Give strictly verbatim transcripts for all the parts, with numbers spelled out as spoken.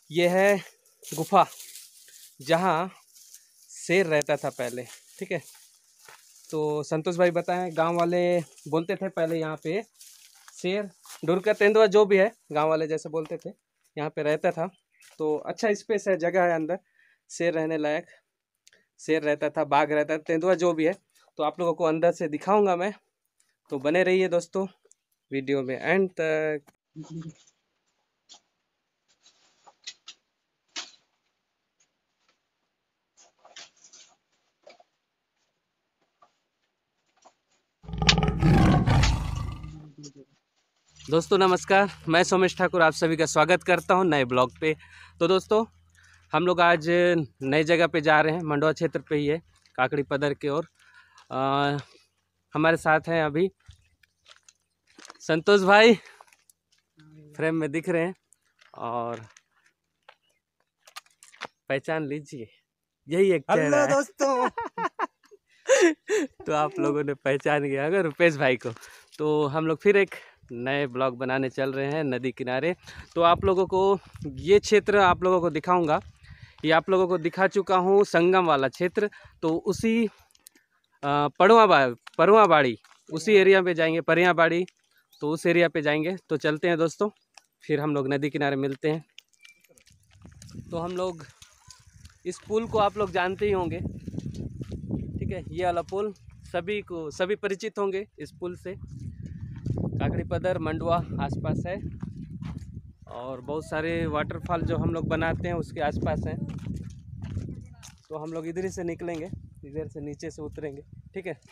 ये है गुफा जहाँ शेर रहता था पहले। ठीक है, तो संतोष भाई बताएं, गांव वाले बोलते थे पहले यहाँ पे शेर, ढुरका, तेंदुआ जो भी है, गांव वाले जैसे बोलते थे, यहाँ पे रहता था। तो अच्छा स्पेस है, जगह है अंदर, शेर रहने लायक। शेर रहता था, बाघ रहता था, तेंदुआ जो भी है। तो आप लोगों को अंदर से दिखाऊंगा मैं, तो बने रहिए दोस्तों वीडियो में एंड तक। दोस्तों नमस्कार, मैं सोमेश ठाकुर आप सभी का स्वागत करता हूं नए ब्लॉग पे। तो दोस्तों हम लोग आज नई जगह पे जा रहे हैं, मंडवा क्षेत्र पे ही है, काकड़ी पदर की ओर। हमारे साथ हैं अभी संतोष भाई, फ्रेम में दिख रहे हैं, और पहचान लीजिए, यही एक चेहरा है दोस्तों। तो आप लोगों ने पहचान गया अगर रुपेश भाई को। तो हम लोग फिर एक नए ब्लॉग बनाने चल रहे हैं नदी किनारे। तो आप लोगों को ये क्षेत्र आप लोगों को दिखाऊंगा। ये आप लोगों को दिखा चुका हूँ संगम वाला क्षेत्र, तो उसी पड़ुआ बा परुआ बाड़ी उसी एरिया पे जाएंगे, परिया बाड़ी, तो उस एरिया पे जाएंगे। तो चलते हैं दोस्तों, फिर हम लोग नदी किनारे मिलते हैं। तो हम लोग इस पुल को आप लोग जानते ही होंगे, ठीक है, ये वाला पुल सभी को सभी परिचित होंगे इस पुल से। काकड़ी पदर मंडवा आसपास है, और बहुत सारे वाटरफॉल जो हम लोग बनाते हैं उसके आसपास हैं। तो हम लोग इधर ही से निकलेंगे, इधर से नीचे से उतरेंगे, ठीक है।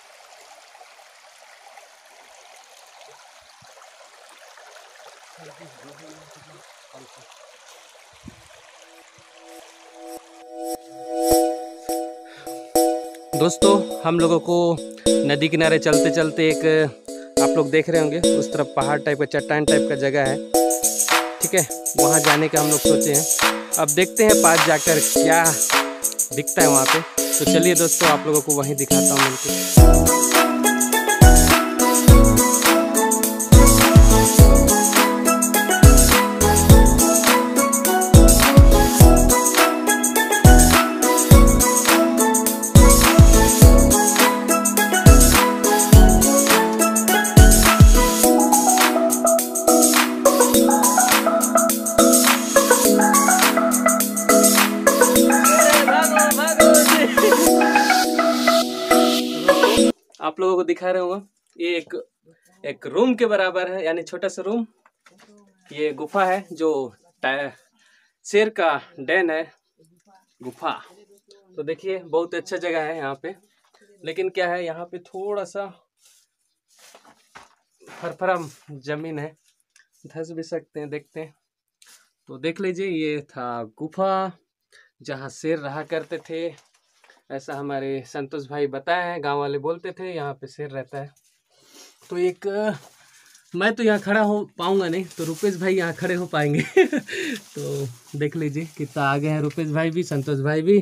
दोस्तों हम लोगों को नदी किनारे चलते चलते एक आप लोग देख रहे होंगे उस तरफ पहाड़ टाइप का, चट्टान टाइप का जगह है, ठीक है, वहाँ जाने का हम लोग सोचे हैं। अब देखते हैं पास जाकर क्या दिखता है वहाँ पे। तो चलिए दोस्तों आप लोगों को वहीं दिखाता हूँ मिलकर। आप लोगों को दिखा रहे होगा, ये एक एक रूम के बराबर है, यानी छोटा सा रूम। ये गुफा है जो शेर का डेन है, गुफा। तो देखिए बहुत अच्छा जगह है यहाँ पे, लेकिन क्या है यहाँ पे थोड़ा सा फरफरा जमीन है, धंस भी सकते हैं, देखते हैं। तो देख लीजिए ये था गुफा जहाँ शेर रहा करते थे, ऐसा हमारे संतोष भाई बताए हैं, गांव वाले बोलते थे यहाँ पे शेर रहता है। तो एक मैं तो यहाँ खड़ा हो पाऊंगा नहीं, तो रुपेश भाई यहाँ खड़े हो पाएंगे। तो देख लीजिए कितना आगे है रुपेश भाई भी, संतोष भाई भी।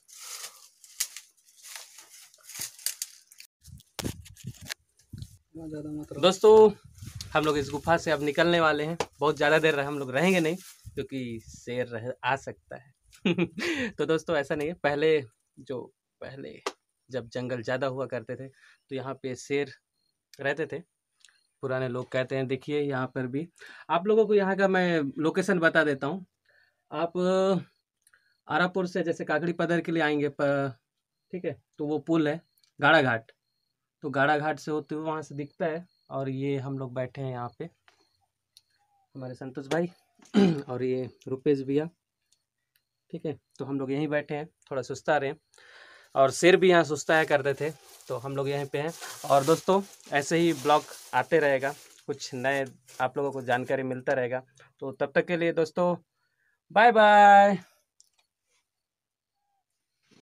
दोस्तों हम लोग इस गुफा से अब निकलने वाले हैं, बहुत ज़्यादा देर हम लोग रहेंगे नहीं, क्योंकि शेर रह आ सकता है। तो दोस्तों ऐसा नहीं है, पहले जो पहले जब जंगल ज़्यादा हुआ करते थे तो यहाँ पे शेर रहते थे, पुराने लोग कहते हैं। देखिए यहाँ पर भी आप लोगों को यहाँ का मैं लोकेशन बता देता हूँ। आप आरापुर से जैसे काकड़ी पदर के लिए आएंगे, ठीक है, तो वो पुल है गाड़ा घाट, तो गाड़ा घाट से होते हुए वहाँ से दिखता है। और ये हम लोग बैठे हैं यहाँ पे, हमारे संतोष भाई और ये रुपेश भैया, ठीक है। तो हम लोग यहीं बैठे हैं, थोड़ा सुस्ता रहे हैं, और शेर भी यहाँ सुस्ताया करते थे, तो हम लोग यहीं पे हैं। और दोस्तों ऐसे ही ब्लॉग आते रहेगा, कुछ नए आप लोगों को जानकारी मिलता रहेगा। तो तब तक के लिए दोस्तों बाय बाय।